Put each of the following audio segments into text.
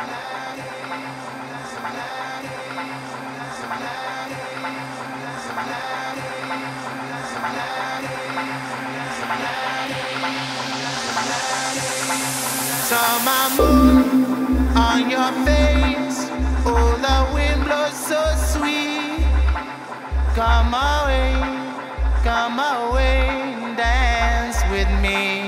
Summer moon on your face, oh, the wind blows so sweet. Come away, dance with me.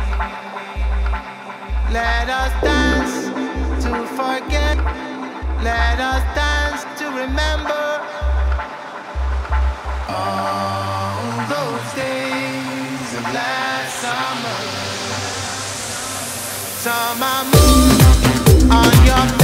Let us dance to forget, let us dance to remember all those days of last summer. Summer moon on your face.